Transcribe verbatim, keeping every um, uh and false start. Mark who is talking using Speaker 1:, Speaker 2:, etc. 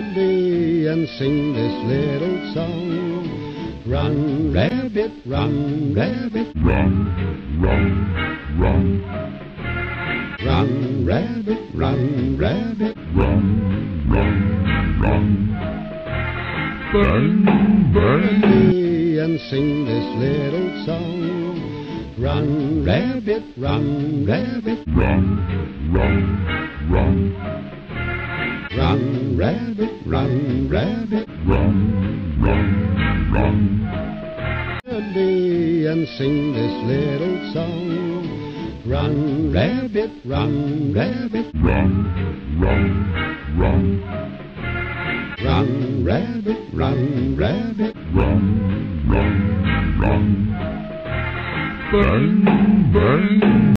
Speaker 1: melody and sing this little song. Run, rabbit, run, rabbit,
Speaker 2: Run, run, run,
Speaker 1: run, rabbit, run, rabbit.
Speaker 2: run, run, run. Bang, bang.
Speaker 1: Melody and sing this little song. Run, rabbit, run, rabbit,
Speaker 2: Run, run, run,
Speaker 1: run, rabbit, run, rabbit.
Speaker 2: run, run, run.
Speaker 1: Melody and sing this little song. Run, rabbit, run, rabbit,
Speaker 2: Run, run, run,
Speaker 1: run, rabbit, run, rabbit.
Speaker 2: run, run, run. Bang, bang.